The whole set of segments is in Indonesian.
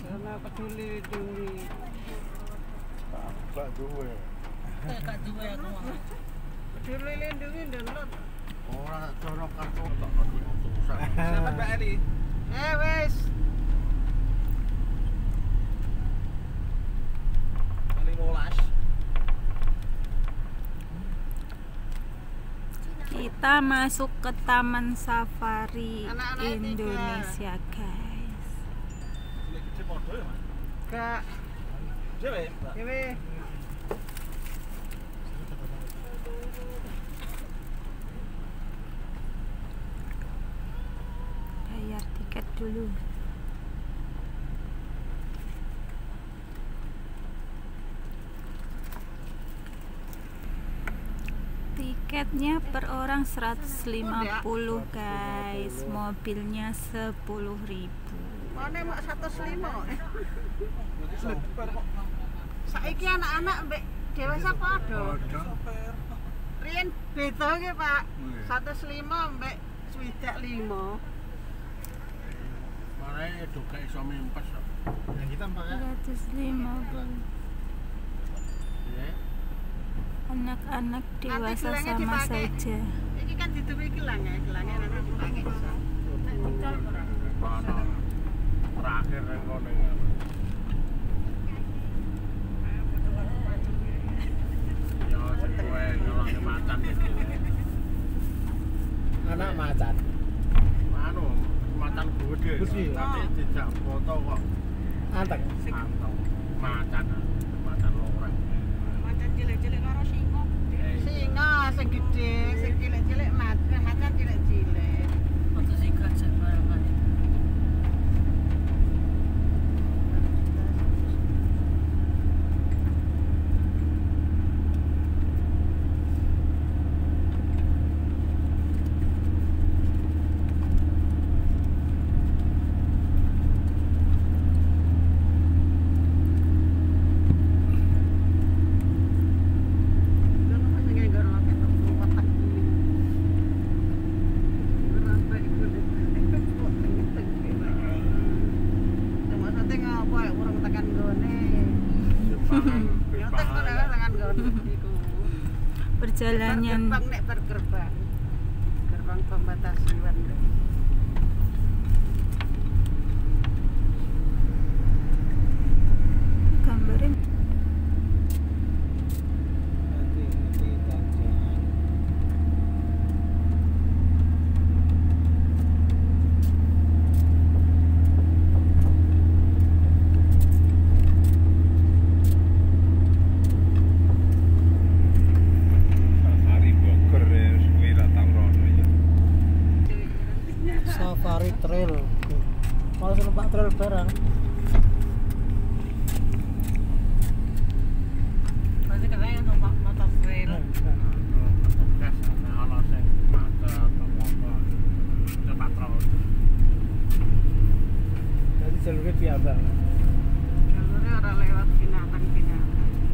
Karena peduli lindungi. Gak duwe. Gak duwe aku mau. Peduli lindungi ndelok. Ora cara kartu tak kudu utusan. Siapa Mbak Eli? Wes. Eli 15. Kita masuk ke Taman Safari Anak-anak Indonesia, guys. Gede podo ya, Mas? Gak. Dewe, Mbak. Dewe. Bayar tiket dulu. Tiketnya per orang 150, guys. Mobilnya 10.000. Mana mak 105. Super kok. Saiki anak-anak mbek dewasa padha. Riyen beda nggih, Pak. 105 mbek 5. Mare do gak iso mimpes kok. Yang kita pakai 150. Ya. Anak-anak dewasa gelangnya sama dipakai. saja. Iki kan dituwi gelang ya, gelangnya nanti dipakai iso. Mana? Terakhir yang kono ya. Ya sing kowe nyolong macan iki. anak macan. Anu, macan gede. Gede. Tapi tidak foto kok. Anteng. Anteng. Macan. Macan loreng. Macan cilik-cilik karo singa. Singa sing gedhe, sing cilik-cilik macan cilik-cilik. Foto sing gajah barang. Perjalanan Gerbang pembatas hewan. gambarin. Safari Trail. Malah numpak trail barang. Masih keren numpak motor trail. Tugas ana sing macet apa-apa. Cepat terus. Jadi jalurnya piyambak. Jalurnya orang lewat binatang-binatang.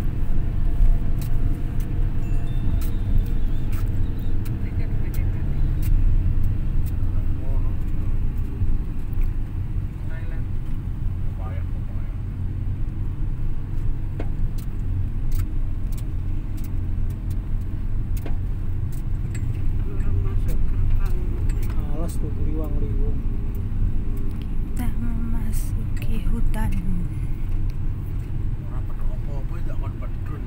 Alas tuh liwang-liwung. Kita memasuki hutan. Ora pedho apa-apa tak kon pedun.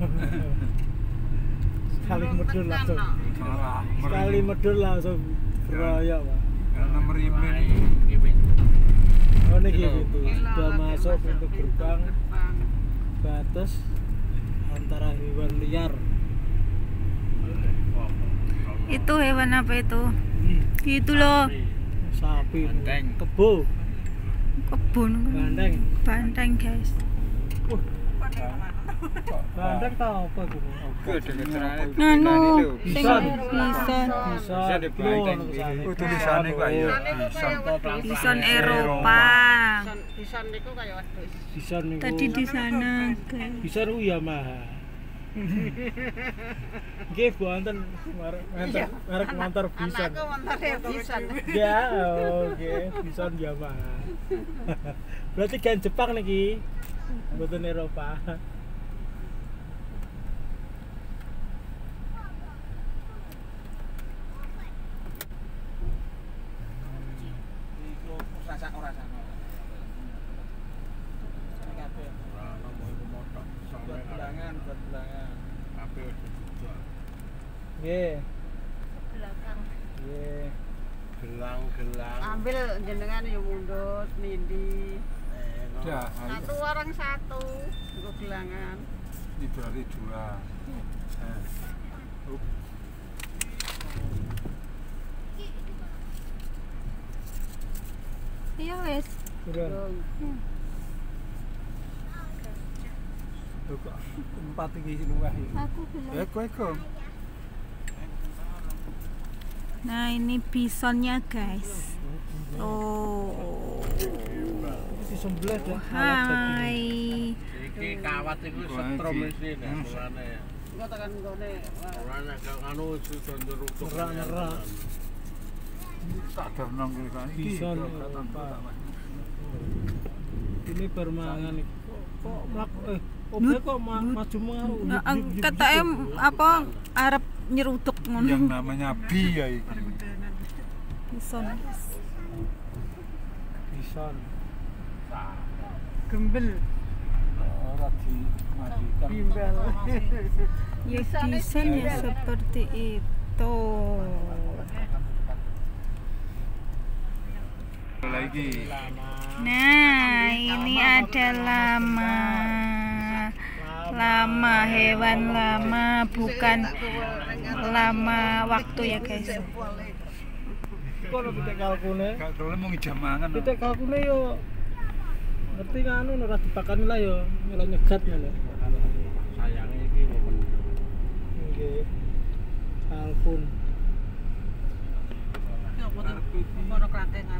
Sekali medun langsung. Malah Sekali medun langsung beroyak, Pak. karena merimen. Oh ini gitu. Sudah masuk pintu gerbang batas antara hewan liar. Itu hewan apa itu? Itu loh, Sapi, Banteng. kebo, kebun. banteng. Banteng, guys. Banteng tahu apa itu? Nganu, Bison. bison. Bisa di banteng. Tulisannya kok ya. Bison Eropa. Bison niku kaya wedhus. Bison niku. Tadi di sana, guys. Bison itu Yamaha. Nggih wonten merek motor Bison. Anakku motornya Bison. Ya, oke, Bison Yamaha. Berarti kan Jepang niki. Mboten Eropa. Iku rasa ora sama. Kabeh. Ora mau iku motor. Buat belangan. Kabeh dijual. Nggih. Belakang. Nggih. Gelang-gelang. Ambil jenengan ya mundut nindi. Ya, Satu orang satu. Nggo gelangan. diberi dua. Iya wes. Turun. Tuh kok 4 iki luwih iki. Aku bilang. Kowe. Nah ini bisonnya guys. Oh. Disembelih dah. Hai. Iki kawat iku setrum iki mulane. Engko tekan nggone. Mulane anu sudah rutuk. Nerak-nerak. Tak dernong iki. Bison Eropa. Ini permangan iki. Kok mlaku kok maju mengaruh. Katanya apa Arab nyeruduk ngono. Yang namanya bi ya iki. Bison. Bison. Gembel. Ora dimatikan. Bimbel. Ya bison ya seperti itu. Lagi. Nah, ini ada lama hewan lama, bukan lama waktu ya guys. Kok ono pitik kalkune? Gak dole mung jamangan. Pitik kalkune yo ngerti kan ora dipakani lah yo, nyelok nyegat ngono. Sayange iki momen. Nggih. Kalkun. Ya ono kerantengan.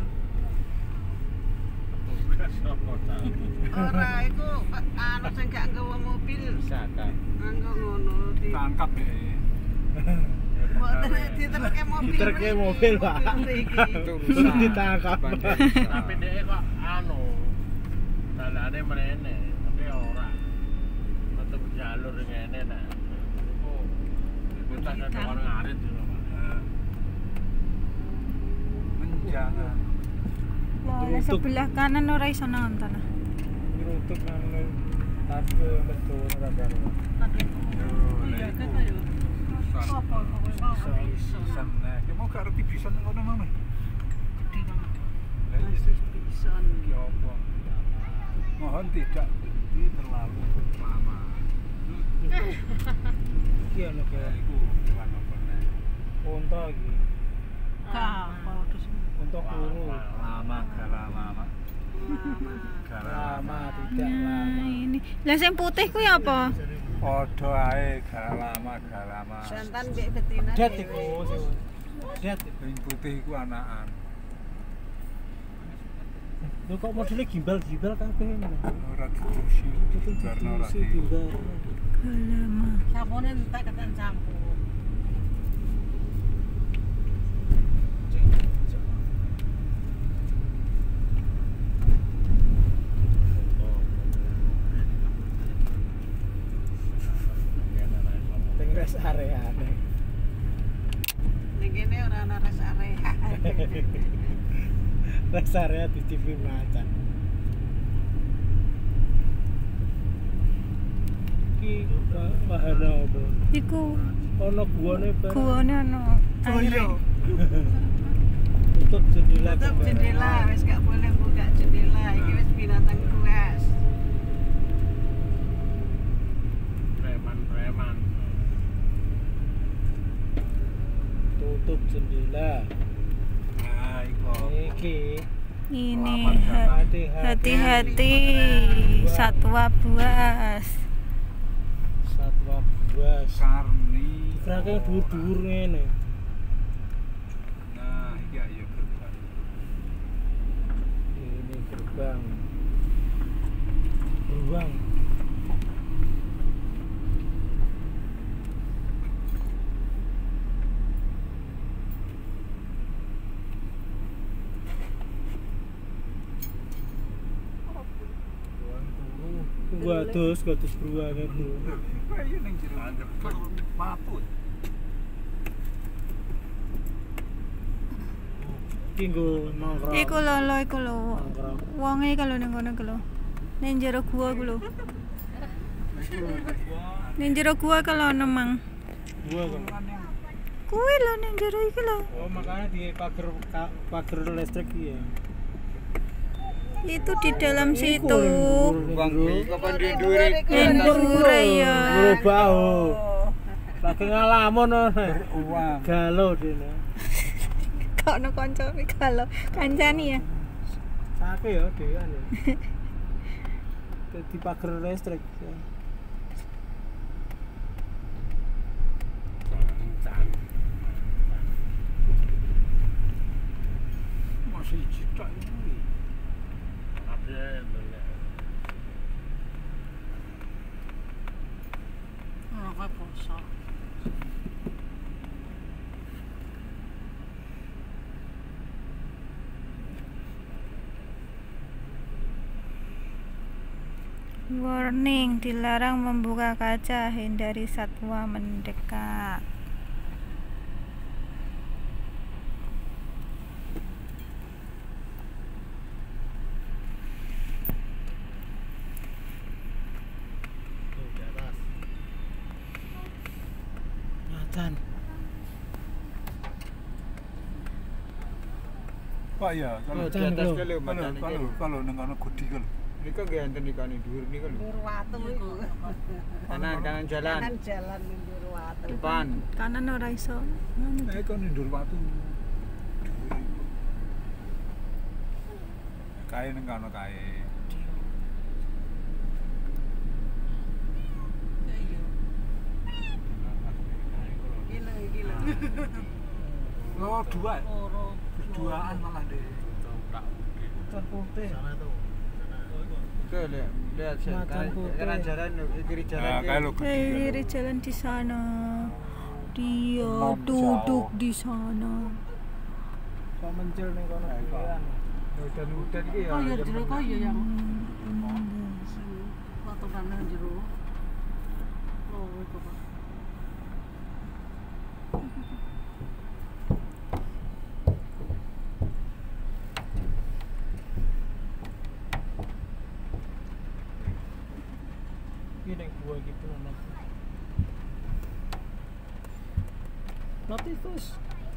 Ora iku anu sing gak nggawa mobil. Bisa kan. Anggo ngono di Tangkap deh. mboten diterke mobil. Diterke mobil, Pak. Terus ditangkap. Tapi dhek kok anu. Dalane mrene, tapi ora. Tetep jalur ngene nah. Iku tak ada orang ngarit lho, Pak. Menjangan. Lah sebelah kanan ora iso nonton. Nyeruduk nang tas metu ora baru. Iya kan ayo. Apa Bison. Nah, kamu gak ngerti bison ngono Mama? gede banget. Lah iki Bison. iki apa? Mohon tidak berhenti terlalu lama. Iki ono Ya kayak iku hewan apa nek? unta iki. Kapal terus. Unta kuru. Lama Lama. Lama tidak lama. Nah, ini. Lah sing putih kuwi apa? Podo ae gak lama. Jantan mbek betina. Dat iku sing. Dat. Sing putih iku anakan. Lho kok modele gimbal-gimbal kabeh ngono. Ora ditusi, karena ora di. gimbal. Lama. Sabone entek keten campur. Ning rest area. Ning kene ora ana rest area. Rest area di TV macan. Iki wahana apa? Iku Ono guane ben. guane ono air. Tutup jendela. Tutup jendela, wis gak boleh buka jendela. Iki wis binatang buas. Preman. Tutup jendela. Nah, iku. Iki Ini hati-hati. hati-hati satwa buas. Satwa buas. Karni. Krake dhuwur-dhuwur ngene. Nah, iki ayo gerbang. Ini gerbang. Beruang. Waduh, gatus beruang itu. Kayu ning jero. Maput. Iki nggo nongkrong. Iku lho, iku lho. Nongkrong. Wonge kalau ning kono iku lho. Ning jero gua iku lho. Ning jero gua kalau nemang. Gua kan. Kuwi lho ning jero iki lho. Oh, makanya di pagar listrik iya. Itu di dalam situ. Bang, kapan di dhuwur Ndur ya. Berubah. Lagi ngalamun uang. galau dene. Kok ono kancane kalau kancane ya. Sake ya dhewean ya. Di pagar listrik. Masih cita ini. Ora kok poso. Warning, dilarang membuka kaca, hindari satwa mendekat. Macan. Pak ya, kalau Macan lho. kalau nang ana gudi kalau. Nika nggih enten nikane dhuwur nika lho. Ndur watu iku. Kanan jalan. Kanan jalan ndur watu. Depan. Kanan ora iso. Nah, iku ndur watu. Kae nang kono kae. Gila. Oh, dua. Berduaan malah deh. Macan putih. Tuh, lihat Macan putih. kanan jalan kiri jalan. Nah, kae lho gede. Kiri jalan di sana. Dia Imam duduk Jauh. di sana. Kok mencil ning kono dhewean. Udan-udan iki ya. Oh ya jero kok ya yang waktu nang jero. Oh, iku Pak. Iki ning gua iki pun notifius.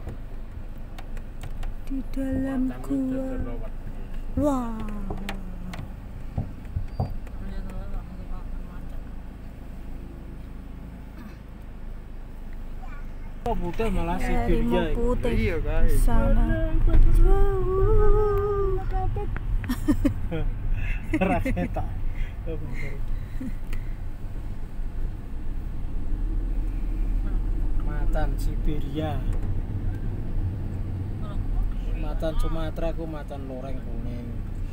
Di dalam gua. Wah. Oh, putih malah Harimau Siberia. putih Iya, di guys. sana. Jauh. Raketa. Oh, bener. Macan Siberia. Macan Sumatera ku macan loreng kuning.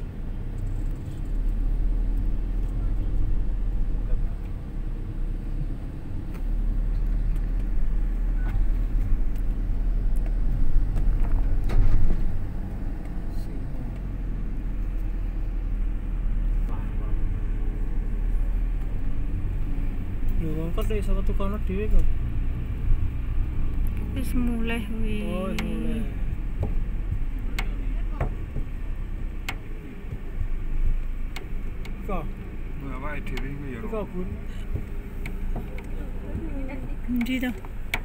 Lho, kok iso metu kono dhewe kok. Wis mulai wi. Oh, mulai. Kok, Awake dhewe iku ya. kok Bun. Endi to?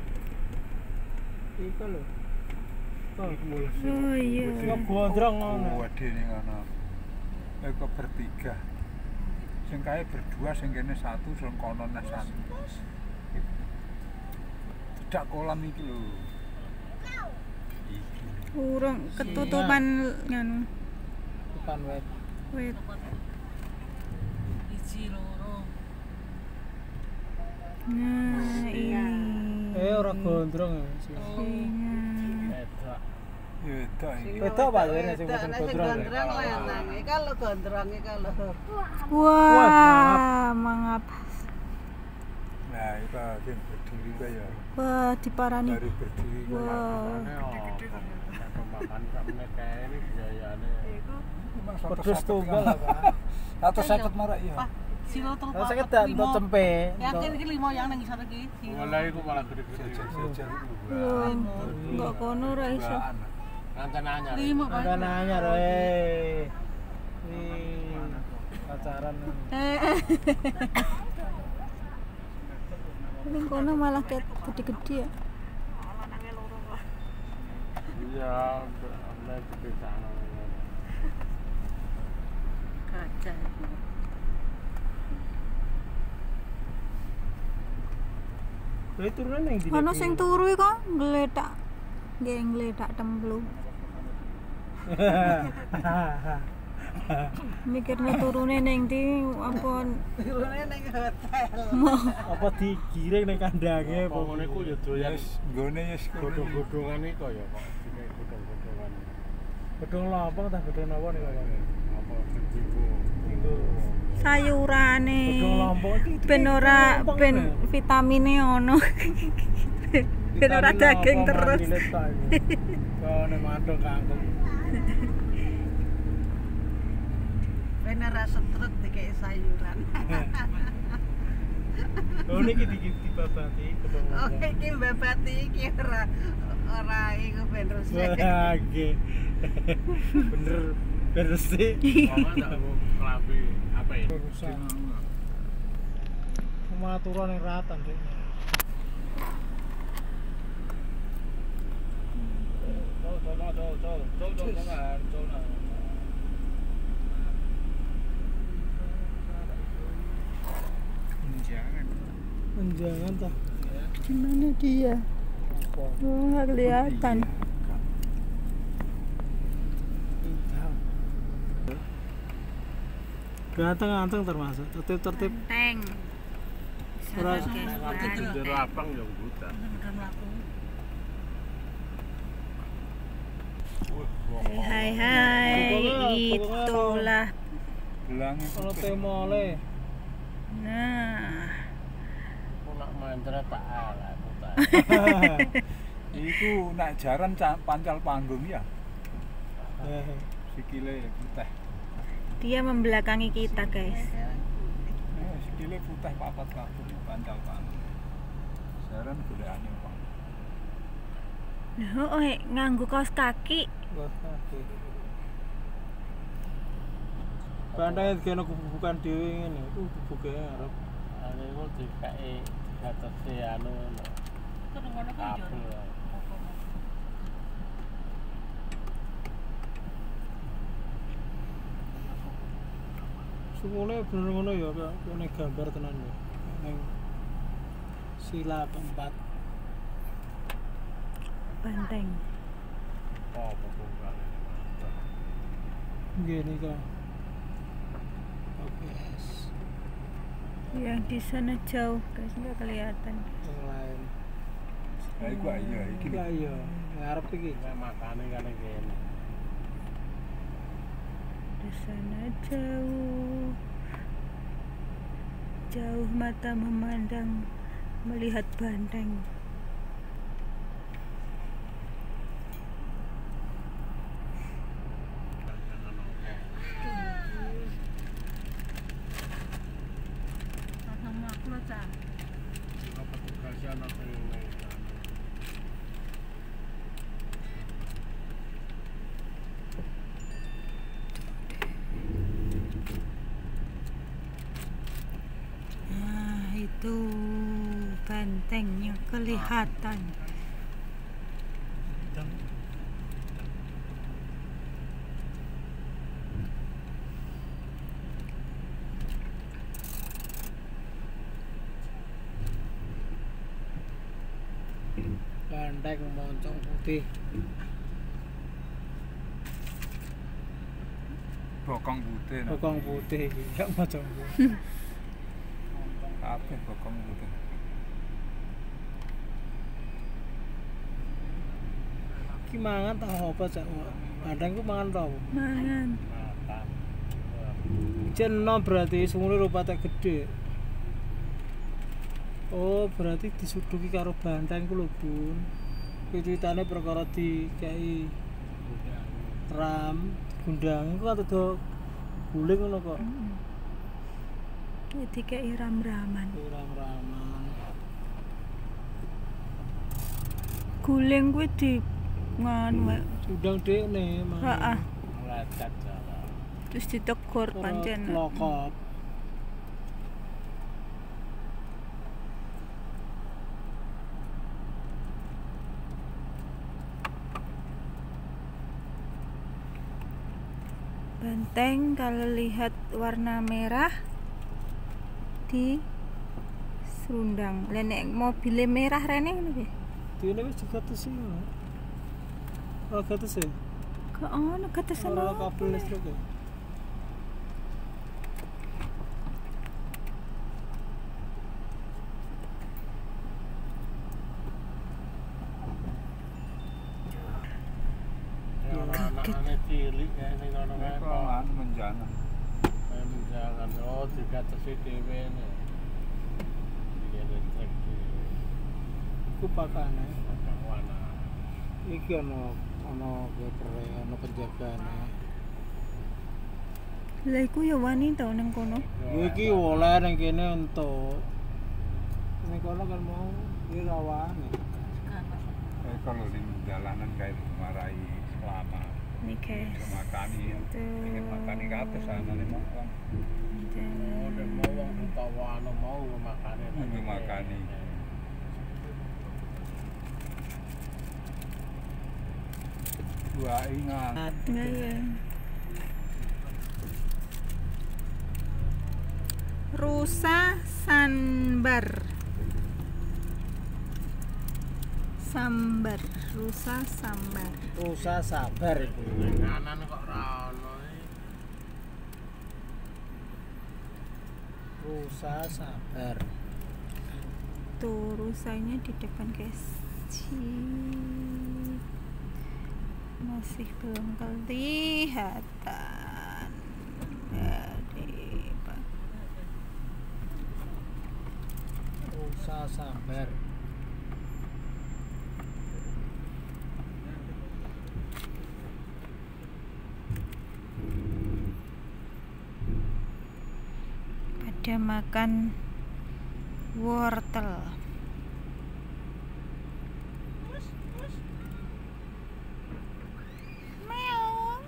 Iku lho. Kok mulai. Oh iya. Kok gondrong ngono. Waduh ning kono. Eko bertiga. Sing kae berdua, sing kene satu, sing kono nah satu. Tidak kolam iki lho. Urung ketutupan nganu. Bukan wet. Wait. Iji loro. Nah, ini. Ora gondrong ya. Singa. Edak. Ya tak iki. Wedok Pak ya sing boten gondrong. Gondrong lanang. Iki lho gondrong iki lho. Wah, mengapa? Nah, itu sing berdiri kae ya. Wah, diparani. Dari berdiri kae. Wah. Makan sampe kae iki biayane. Memang Pedus tunggal lah, Pak. Atau 50 marak ya. Silo terus. Lah saya kedak untuk cempe. Yakin iki 5 yang nang ngisor iki. Mulai iku malah gede-gede. Enggak kono ra iso. Kancan anyar. 5 Pak. Kan anyar weh. Pacaran. Ning kono malah ket gede-gede ya. Iya, udah gede sana. Kaca. Kowe turune ning ndi? Ono sing turu iku ngletak. Nggih ngletak templung. Mikirnya turune ning ndi apa Turune ning hotel. apa digiring ning kandange apa Ngene ku ya doyan Nggone wis godhong-godhongan iku ya kok. Dikai godhong-godhongan. gedung lompong ta gedung napa niku Pak? Apa diku. Iku sayurane. gedung lompong iki Ben ora ben vitamine ono. Ben ora daging terus. Kok nek mantuk kangkung. Ben ora setrut dikek sayuran. Oh niki dibabati gedung Oh lompong. iki mbabati iki ora iku ben resik. Wah, nggih. Bener bersih. Mama ndak mau kelambi apa ini? Rusak. Cuma aturan yang rata deh. Jangan. Jangan toh. Gimana dia? Oh, nggak kelihatan. Ganteng-ganteng termasuk. Tertib-tertib. Teng. Ora Jero abang yang buta. Hai, itulah. Gelange Kalau temole. Nah, Aku nak mantra tak ala aku tak. iku nak jaran pancal panggung ya. Eh, Sikile putih. dia membelakangi kita, guys. Sikile putih papat kabeh pancal panggung. Jaran golekane Pak. Oh, nganggo kaos kaki. wah, oke. Bandai kena bukan dhewe ngene. Bubuke arep. Ane ku dikai diatasi anu ngono. Kabel. Sungune bener ngono ya, Kak. Kene gambar tenan ya. Ning sila keempat. Banteng. Apa bukan? Nggih nika. Oke. Yang di sana jauh, guys, nggak kelihatan. Yang lain. Lah iku iya iki. Iya iya, ngarep iki. Nek makane kene kene. Di sana jauh. Jauh mata memandang, melihat banteng. Apa tugasnya anak ini? Nah, itu bantengnya kelihatan. Banteng moncong putih. Bokong putih. Bokong putih iki, gak moncong putih. Kabeh bokong putih. Ki mangan ta apa cak? Banteng ku mangan ta apa? Mangan. Makan. Jenno berarti sungune rupate gede. Oh, berarti disuduki karo banteng ku lho, Bun. Pititane perkara dikai ram, gundang iku atuh do guling ngono kok. Jadi kayak iram-raman. Iram-raman. Guling kuwi di nganu wae. Udang dekne mang. Heeh. Ngelecet Jawa. Terus ditegur pancen. Lokop. Banteng kalau lihat warna merah di serundang. Lah nek mobilnya merah rene ngono piye? Dene wis digatus sih. Oh, gatus ya? Kok ono ketesan Ora apa? kabel listrik ya. Anak-anak cilik kayak ning ngono kae kok. Pelan menjangan. Jangan oh digatesi dhewe ne. Iki listrik dhewe. Iku pakane. Warna. Iki ono kepere, ono penjagane. Lah iku ya wani to ning kono. Iki oleh ning kene entuk. Ning kono kan mau iki rawane. Kalau di jalanan kayak dimarahi selama Nih guys. makani ingin makani ke atas sana nih makan Oh, dan mau wong utawa anu mau makane. Mau makani. Dua ingat Nah, ya. Rusa sambar. Sambar, rusa sambar. Rusa sabar iku. Kanan kok ra ono iki. Rusa sabar. Tuh rusanya di depan guys. Masih belum kelihatan. Jadi, Pak. Rusa sabar. Ada makan wortel. Meong.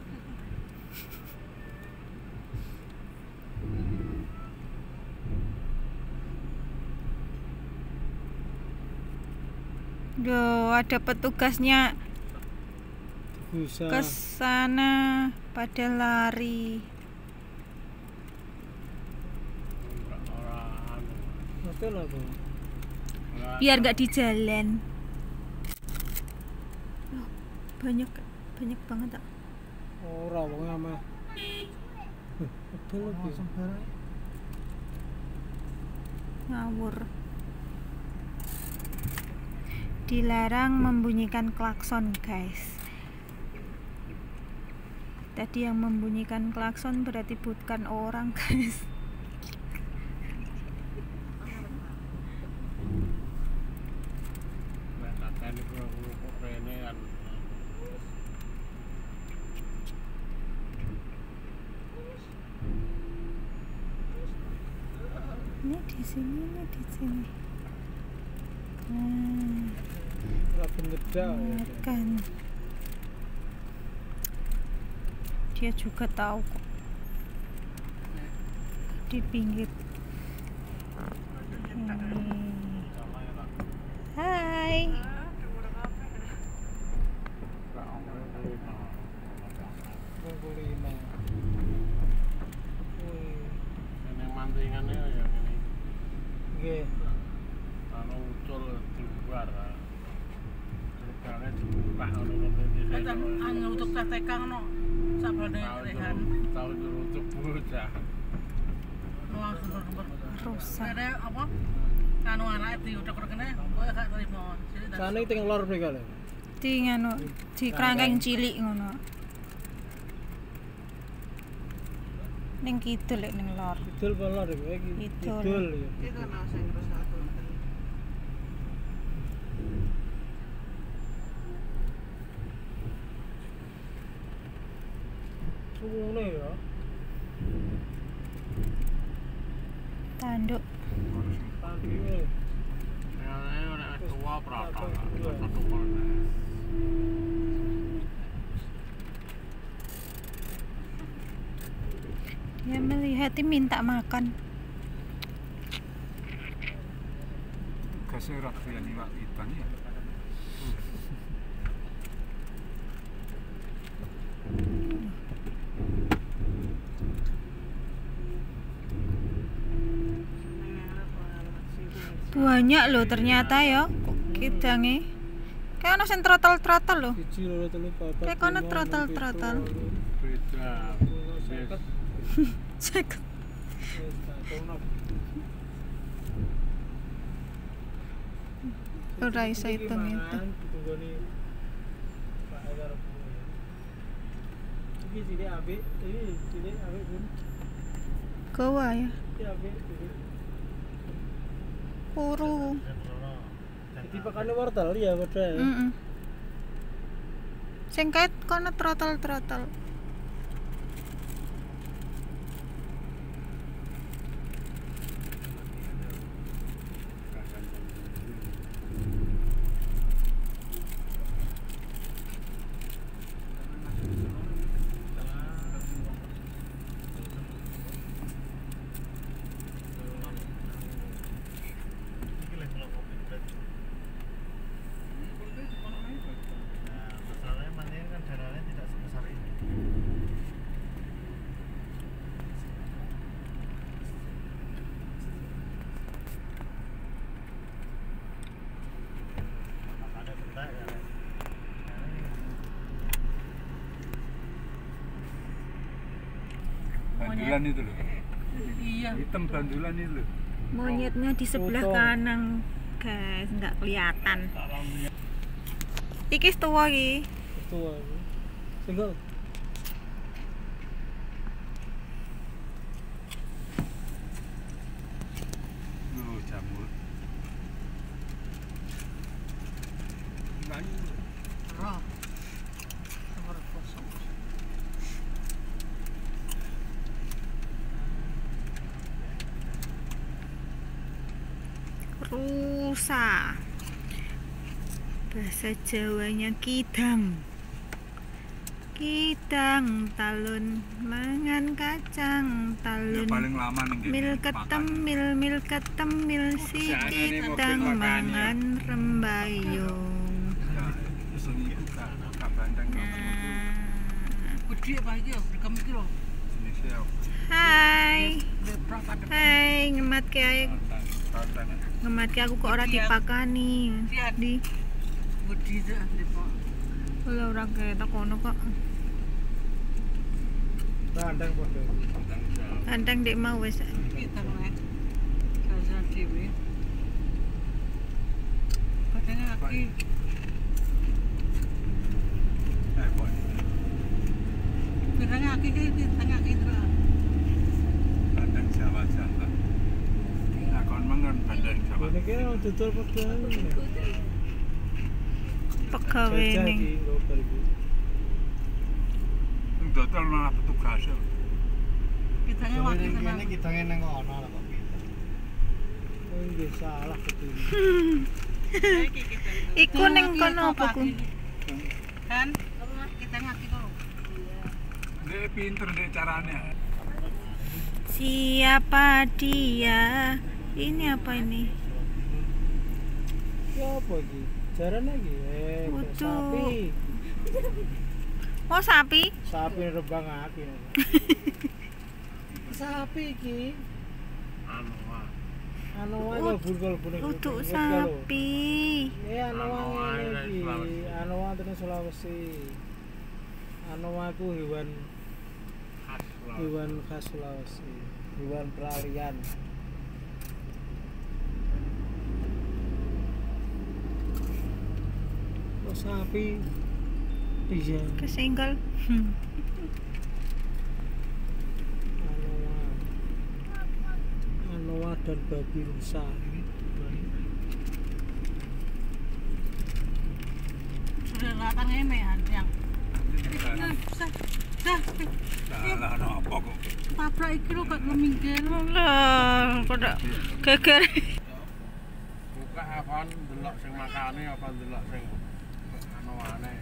Duh, ada petugasnya Bisa. ke sana pada lari. Ora anu. Hotel apa? Biar nggak di jalan. Loh, banyak banget tak? Ora wong ame. Hotel apa? Sembarang. Ngawur. Dilarang membunyikan klakson guys. Tadi yang membunyikan klakson berarti bukan orang guys. Nek kakek iku kok rene kan. Ini di sini, ini di sini. Nah, Ora penyedak. makan. Dia juga tahu kok. Di pinggir. Hai. Kuliner. Wih. Nek mantingane ya ngene. Nggih. Anu ucul di luar. Kane dibuka ngono ngene. Anu untuk tetekang no. Sabane rehan. Tahu untuk bocah. Langsung Rusak. ada apa? Anu anake diudak kene kowe gak terima. Sana iki teng lor mriki lho. Di ngono, di kerangkeng cilik ngono. Ning kidul lek ning lor. Kidul apa lor iki? Kidul. Kidul ya. Itu nang sing terus satu. Sungune ya. Tanduk. Tanduk. Nek tua prata. Satu mana. Ya melihat minta makan. Gasnya ora doyan iwak iban ya. Banyak loh ternyata ya kidange. Kayak ono sing trotol-trotol loh. Siji loro telu papat. Kayak ono trotol-trotol. Beda. Cek. Ora iso hitung itu. Iki cilik apik, iki cilik apik pun. Gowa ya. Iki apik. Puru. Jadi pakane wortel ya padha. Heeh. Sing kait kono trotol-trotol. Bandulan itu loh. Iya. Hitam bandulan itu loh. Monyetnya di sebelah Foto. kanan, guys, nggak kelihatan. Iki tua iki. Tua. Single. Loh, jamur. Roh. Nomor kosong. Rusa. Bahasa Jawanya kidang. Kidang talun mangan kacang Ya, talun. paling lama nih. Mil ketemil si kidang mangan rembayung. Ya, sing iku gak bandeng. Nah, Gede apa iki? Rekam iki lho. Jenisnya hai, Berapa ada? hai ngematke ae, rotan. ngematke aku kok ora dipakani. Lihat. Di, Gede itu Depo. kalau ora ketok kono kok. Bandeng padha. Ganteng dek mau wis. Kita nek. Kaza TV. Katanya lagi katanya lagi katanya lagi terus. Bandeng Jawa Jawa. Nah, kon mangan bandeng Jawa. Ini kira dodol padha. Pegawe ning. Sing dodol malah petugas. Katanya lagi tenang. Kidangnya nang kono lah kok gitu. Oh, nggih salah betul. Iku ning kono apa ku? Kan kita ngaki kok. Dia pinter deh caranya. Siapa dia? Ini apa ini? Ya apa iki? Jarane iki Kudu. sapi. Oh sapi? Sapi rebang aki. Sapi iki. Anu wae bulgul buning. Uduk sapi. Anu wae iki. Anu wae tenan Sulawesi. Anu wae ku hewan khas Sulawesi. Hewan peralihan. Oh, sapi. Iya. Kesenggol. Anoa dan babi rusa. Sudah datang ini yang dah Salah no apa kok. tabrak iki lho kok ngeminggir. Lah, pada geger. Buka apa ndelok sing makane apa ndelok sing anu-ane.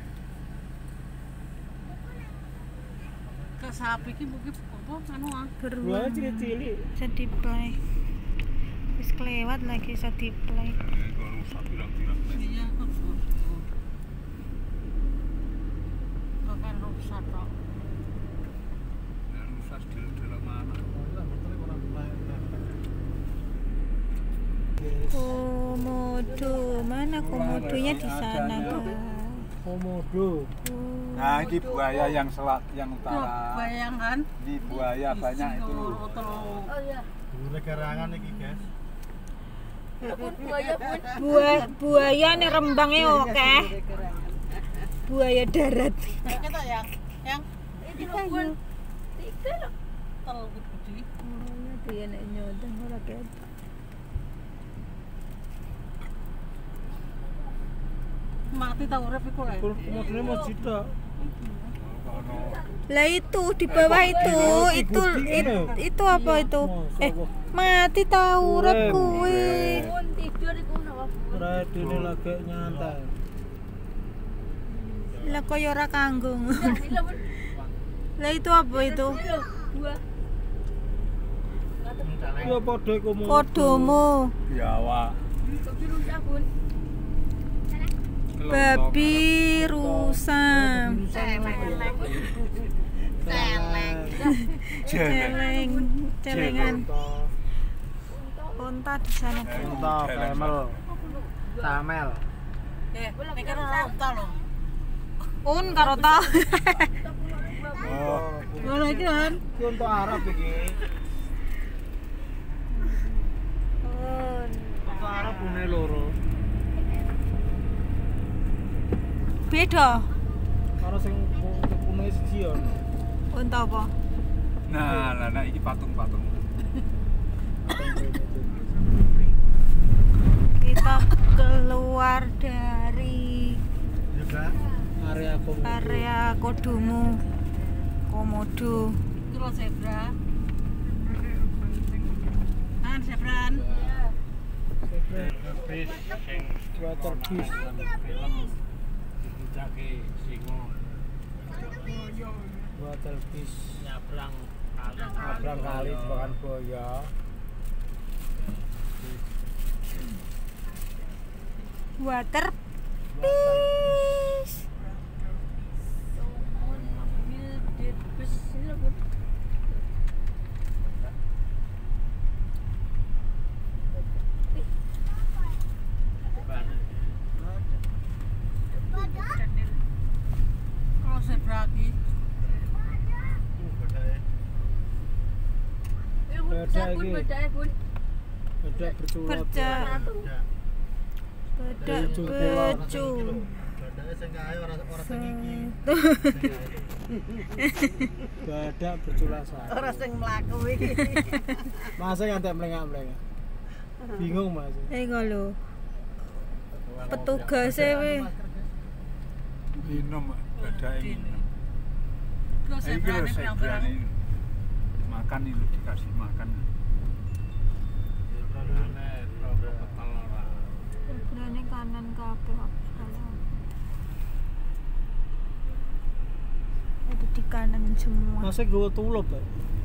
Ke sapi iki mungkin apa anu ah. Dua cilik-cilik. Bisa di-play. Wis kelewat lagi bisa di-play. Kalau rusak bilang-bilang. Iya kok. Kok kan rusak tok. Rusak di mana? Komodo, mana komodonya di sana, Kak? Komodo. Nah, ini buaya yang yang utara. Bayangkan. Di buaya banyak itu. Oh iya. Gerangan iki, guys. Buaya nih rembangnya oke. Buaya darat. Kita yang ini lho. Tiga lho. Tel gede. Oh, dia nek nyodang ora ketok. Mati tau urip iku lho. Komodone mau cita. Lah itu di bawah itu apa itu? Mati tahu urip kuwi. Tidur iku napa? Ora dene lagi nyantai. Lah koyo ora kanggo. Lah itu apa itu? Ya padha komodo. Kodomo. Biawak. Babi rusa. Celengan. Onta di sana. Unta, camel. Camel. Mikir ora unta lho. Un karo ta. Oh, Ngono iki kan. iki unta Arab iki. Unta Arab une loro. Beda. Karo sing une siji ya. Unta apa? Nah, iki patung-patung. Kita keluar dari area Kodomo. Komodo. Iku lho zebra. Zebran. Bis sing Water beast. film dicake singo Water beast. nyabrang Nabrak kali jebakan buaya. Water peace. Kalau zebra iki Badak iki. Badak berculat. Badak becu. Badak berculat satu. ora sing mlaku iki. Masa ngantek mlengak-mlengak. Bingung Mas. Lho. Petugasnya we. Minum badai minum. Iku Iki zebra lho ini sebrane ini. Makan ini dikasih makan. Sebenarnya kanan kabeh. Ada di kanan semua. Masa gue tulup ya?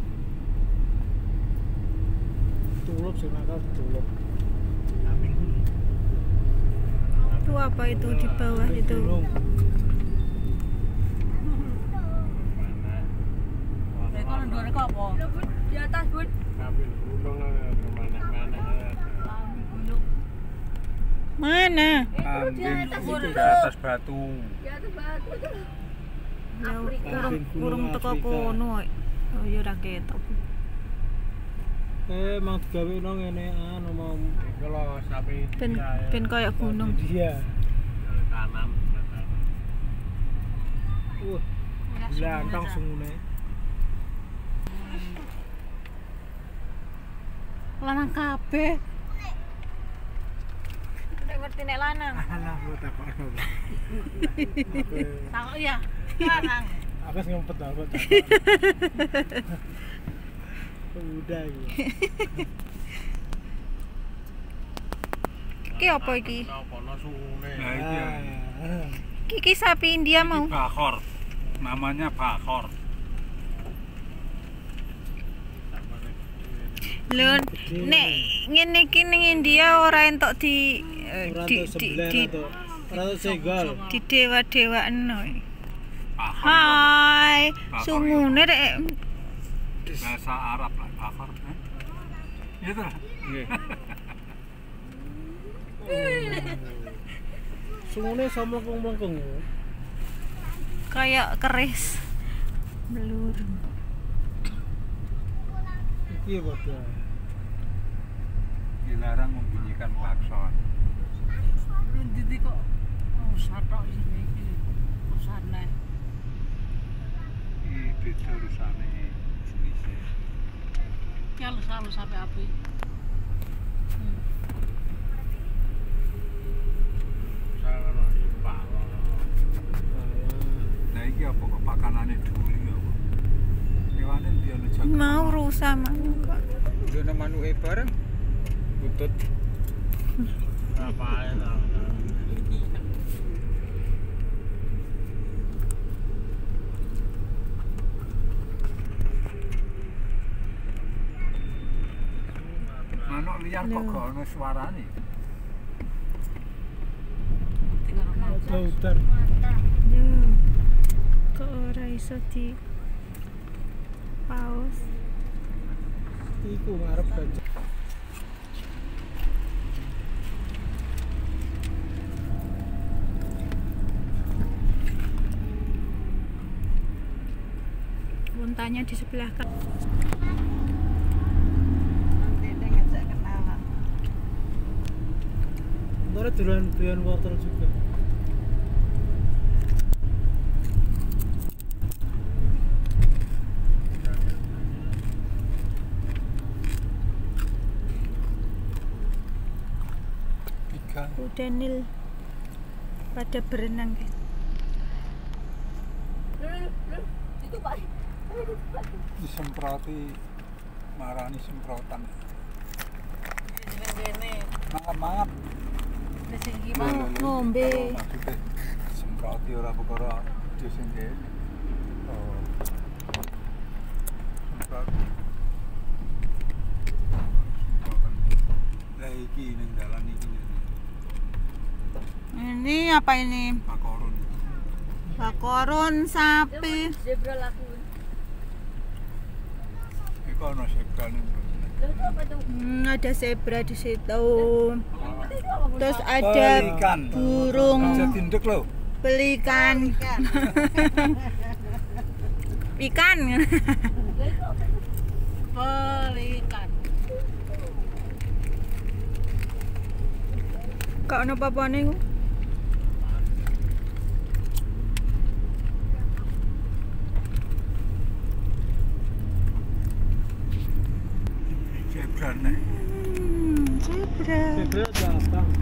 Tulup sih nakal tulup. Itu apa itu di bawah itu? Gunung. Mereka ndore kok apa? Di atas, Bun. Kabin gunung kemana-mana. Mana? Kambing itu di atas batu. Di atas batu tuh. Kurung teko kono. Oh ya ora ketok. Emang digawe nang ngene anu mau Iku lho sapi Ben kayak gunung. dia. kanan. Lantang sungune. Lanang kabeh. Nek ngerti nek lanang. Alah lu takon. Takok ya. Lanang. Aku sing ngumpet aku. Udah gitu. Iki apa iki? Apa sune? Nah, iki ya. Iki sapi India mau. Bakor. Namanya bakor. Lho, nek ngene iki ning India ora entuk di senggol. di dewa-dewakno. Bakor. Hai, Bakor sungune rek Bahasa Arab lah bakor. Gitu lah. Sungune sama melengkung. kayak keris. Blur. Iki padha. Dilarang membunyikan klakson. Ndi kok satok isine iki. Usane. Iki beda urusane jenisnya. Kalau selalu sampai api. Saya impal. Nah iki apa kok pakanane duli apa? Hewane ndi ana jago. Mau rusak manuk kok. Dene manuke bareng. Butut. Ngapain lah? Manuk liar kok Lho. gak ana suarane. Tinggal rumah. Ada udan. Yo. Kok ora iso di paus. Iku ngarep baca. Untanya di sebelah kan. Nanti dia ngajak kenalan. Ntar dolan wortel juga. Tiga Kuda Nil pada berenang guys. disemproti marani semprotan. Ini Mangap-mangap. di sini Lho, lho, lho. ngombe. Kalau maksudnya semproti ora perkara di sing kene. Oh. Semprot. Semprotan. Lah iki ning dalan iki. Ini apa ini? Makorun. Bakorun sapi. Iku ana zebra ning. Ada zebra di situ. Terus ada Pelikan. burung Aja tindek lho. pelikan. Ikan. pelikan. Kok ono apa-apane iku? Zebra nih. Zebra. Zebra datang.